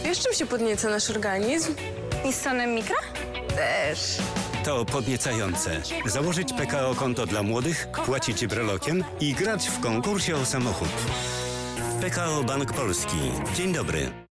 Wiesz, czym się podnieca nasz organizm? Nissanem Micra? Też. To podniecające. Założyć PKO konto dla młodych, płacić brelokiem i grać w konkursie o samochód. PKO Bank Polski. Dzień dobry.